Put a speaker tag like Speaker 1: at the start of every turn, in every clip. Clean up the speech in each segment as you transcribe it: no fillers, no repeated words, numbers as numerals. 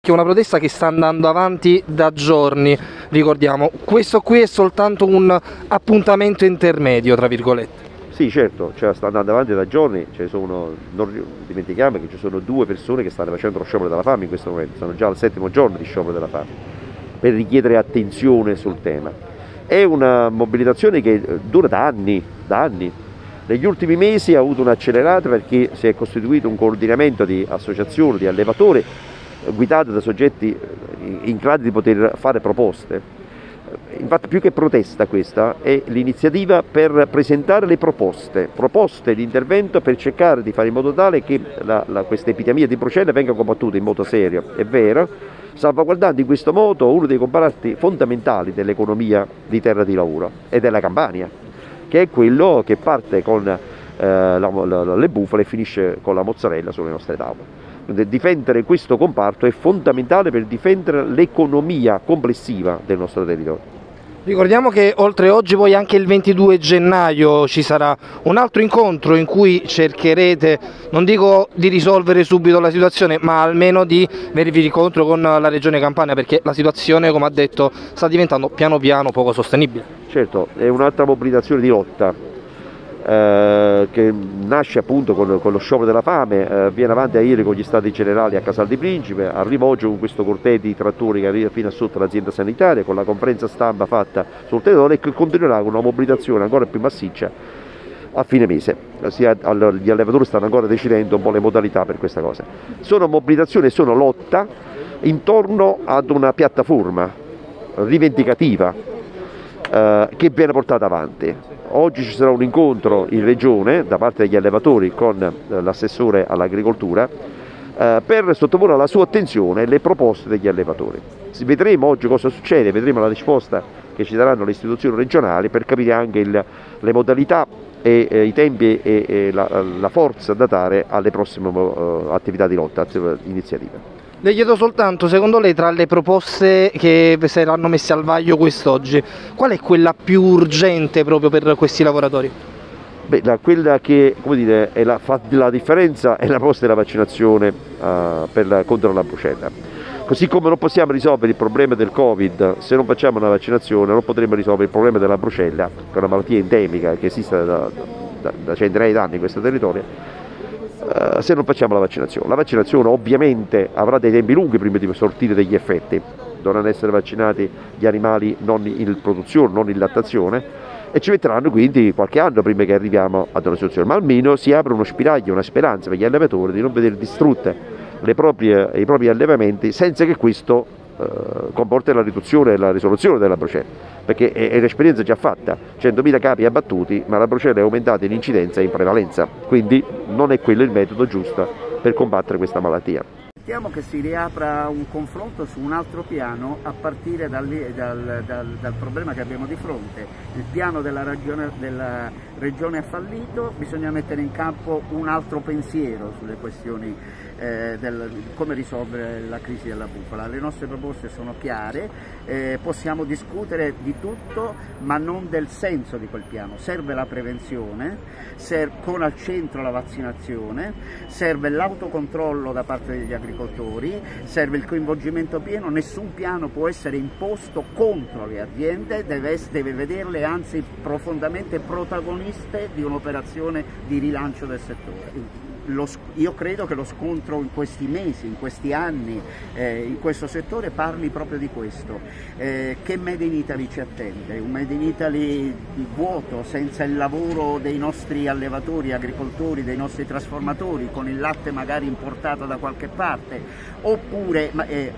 Speaker 1: che è una protesta che sta andando avanti da giorni, ricordiamo. Questo qui è soltanto un appuntamento intermedio, tra virgolette.
Speaker 2: Sì, certo, cioè, sta andando avanti da giorni, non dimentichiamo che ci sono 2 persone che stanno facendo lo sciopero della fame in questo momento, sono già al 7° giorno di sciopero della fame, per richiedere attenzione sul tema. È una mobilitazione che dura da anni. Negli ultimi mesi ha avuto un'accelerata perché si è costituito un coordinamento di associazioni, di allevatori, guidato da soggetti in grado di poter fare proposte. Infatti più che protesta questa è l'iniziativa per presentare le proposte di intervento per cercare di fare in modo tale che questa epidemia di brucella venga combattuta in modo serio e vero, salvaguardando in questo modo uno dei comparti fondamentali dell'economia di terra di lavoro e della Campania, che è quello che parte con le bufale e finisce con la mozzarella sulle nostre tavole. Difendere questo comparto è fondamentale per difendere l'economia complessiva del nostro territorio.
Speaker 1: Ricordiamo che oltre oggi poi anche il 22 gennaio ci sarà un altro incontro in cui cercherete, non dico di risolvere subito la situazione, ma almeno di venire incontro con la Regione Campania, perché la situazione, come ha detto, sta diventando piano piano poco sostenibile.
Speaker 2: Certo, è un'altra mobilitazione di lotta che nasce appunto con lo sciopero della fame, viene avanti a ieri con gli stati generali a Casal di Principe, arriva oggi con questo corteo di trattori che arriva fino a sotto l'azienda sanitaria, con la conferenza stampa fatta sul territorio, e che continuerà con una mobilitazione ancora più massiccia a fine mese. Gli allevatori stanno ancora decidendo un po' le modalità per questa cosa. Sono mobilitazioni e sono lotta intorno ad una piattaforma rivendicativa che viene portata avanti. Oggi ci sarà un incontro in regione da parte degli allevatori con l'assessore all'agricoltura per sottoporre alla sua attenzione le proposte degli allevatori. Vedremo oggi cosa succede, vedremo la risposta che ci daranno le istituzioni regionali per capire anche le modalità e i tempi e la forza da dare alle prossime attività di lotta, iniziative.
Speaker 1: Le chiedo soltanto, secondo lei, tra le proposte che saranno messe al vaglio quest'oggi, qual è quella più urgente proprio per questi lavoratori?
Speaker 2: Beh, quella che, come dire, fa la differenza è la proposta della vaccinazione contro la brucella. Così come non possiamo risolvere il problema del Covid se non facciamo una vaccinazione, non potremo risolvere il problema della brucella, che è una malattia endemica che esiste da centinaia di anni in questo territorio, se non facciamo la vaccinazione. La vaccinazione ovviamente avrà dei tempi lunghi prima di sortire degli effetti, dovranno essere vaccinati gli animali non in produzione, non in lattazione, e ci metteranno quindi qualche anno prima che arriviamo ad una soluzione, ma almeno si apre uno spiraglio, una speranza per gli allevatori di non vedere distrutte i propri allevamenti senza che questo comporti la riduzione e la risoluzione della brucella, perché è un'esperienza già fatta, 100.000 capi abbattuti, ma la brucella è aumentata in incidenza e in prevalenza, quindi non è quello il metodo giusto per combattere questa malattia.
Speaker 3: Aspettiamo che si riapra un confronto su un altro piano a partire dal problema che abbiamo di fronte. Il piano della regione ha fallito, bisogna mettere in campo un altro pensiero sulle questioni come risolvere la crisi della bufala. Le nostre proposte sono chiare, possiamo discutere di tutto ma non del senso di quel piano. Serve la prevenzione, con al centro la vaccinazione, serve l'autocontrollo da parte degli agricoltori, serve il coinvolgimento pieno. Nessun piano può essere imposto contro le aziende, deve vederle anzi profondamente protagoniste di un'operazione di rilancio del settore. Io credo che lo scontro in questi mesi, in questi anni, in questo settore parli proprio di questo. Che Made in Italy ci attende? Un Made in Italy vuoto, senza il lavoro dei nostri allevatori, agricoltori, dei nostri trasformatori, con il latte magari importato da qualche parte, oppure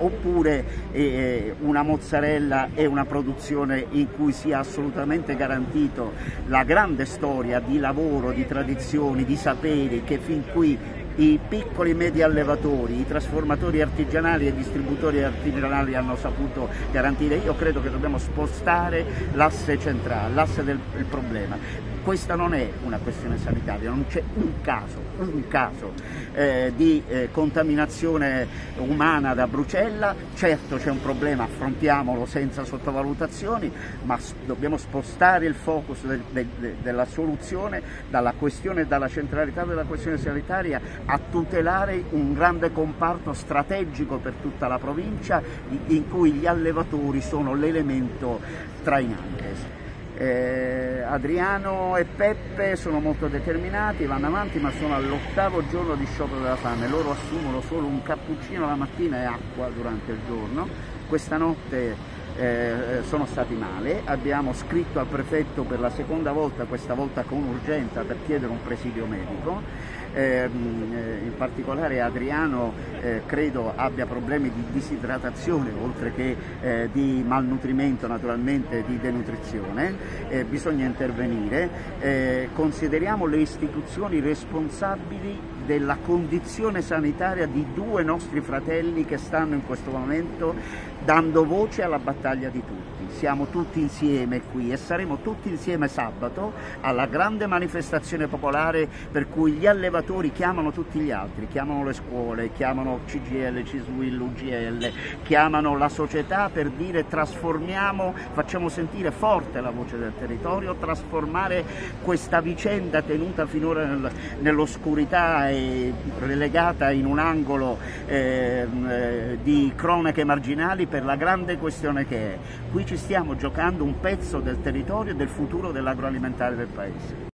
Speaker 3: una mozzarella e una produzione in cui sia assolutamente garantito la grande storia di lavoro, di tradizioni, di saperi che fin qui i piccoli e medi allevatori, i trasformatori artigianali e i distributori artigianali hanno saputo garantire. Io credo che dobbiamo spostare l'asse centrale, l'asse del problema. Questa non è una questione sanitaria, non c'è un caso di contaminazione umana da brucella. Certo c'è un problema, affrontiamolo senza sottovalutazioni, ma dobbiamo spostare il focus della soluzione dalla centralità della questione sanitaria a tutelare un grande comparto strategico per tutta la provincia in cui gli allevatori sono l'elemento trainante. Adriano e Peppe sono molto determinati, vanno avanti, ma sono all'8° giorno di sciopero della fame. Loro assumono solo un cappuccino la mattina e acqua durante il giorno. Questa notte sono stati male, abbiamo scritto al prefetto per la seconda volta, questa volta con urgenza, per chiedere un presidio medico. In particolare Adriano credo abbia problemi di disidratazione, oltre che di malnutrimento, naturalmente di denutrizione. Bisogna intervenire. Consideriamo le istituzioni responsabili della condizione sanitaria di 2 nostri fratelli che stanno in questo momento dando voce alla battaglia di tutti. Siamo tutti insieme qui e saremo tutti insieme sabato alla grande manifestazione popolare per cui gli allevatori chiamano tutti gli altri, chiamano le scuole, chiamano CGIL, CISL, UGL, chiamano la società per dire trasformiamo, facciamo sentire forte la voce del territorio, trasformare questa vicenda tenuta finora nell'oscurità e relegata in un angolo di cronache marginali per la grande questione che è. Qui ci stiamo giocando un pezzo del territorio e del futuro dell'agroalimentare del Paese.